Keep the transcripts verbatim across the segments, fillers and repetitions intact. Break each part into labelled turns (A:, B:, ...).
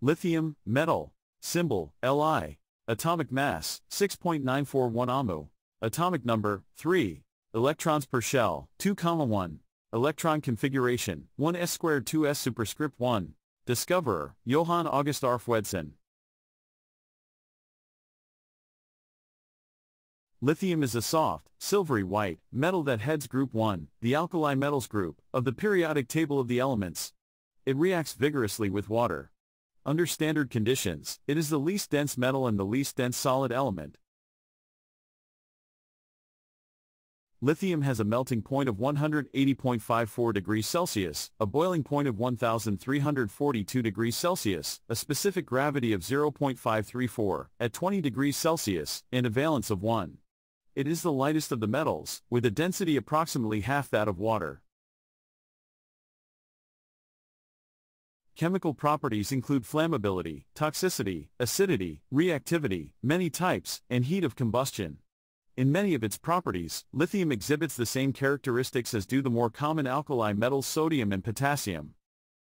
A: Lithium, metal. Symbol, Li. Atomic mass, six point nine four one amu. Atomic number, three. Electrons per shell, two, one. Electron configuration, one s squared two s superscript one. Discoverer, Johann August Arfwedson. Lithium is a soft, silvery white, metal that heads group one, the alkali metals group, of the periodic table of the elements. It reacts vigorously with water. Under standard conditions, it is the least dense metal and the least dense solid element. Lithium has a melting point of one hundred eighty point five four degrees Celsius, a boiling point of one thousand three hundred forty-two degrees Celsius, a specific gravity of zero point five three four, at twenty degrees Celsius, and a valence of one. It is the lightest of the metals, with a density approximately half that of water. Chemical properties include flammability, toxicity, acidity, reactivity, many types, and heat of combustion. In many of its properties, lithium exhibits the same characteristics as do the more common alkali metals sodium and potassium.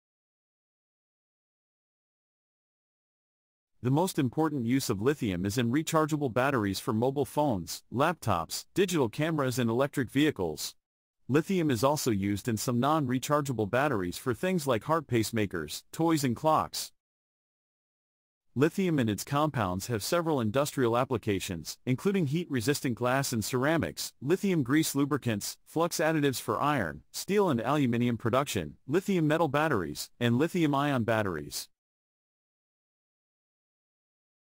A: The most important use of lithium is in rechargeable batteries for mobile phones, laptops, digital cameras and electric vehicles. Lithium is also used in some non-rechargeable batteries for things like heart pacemakers, toys and clocks. Lithium and its compounds have several industrial applications, including heat-resistant glass and ceramics, lithium grease lubricants, flux additives for iron, steel and aluminium production, lithium metal batteries, and lithium-ion batteries.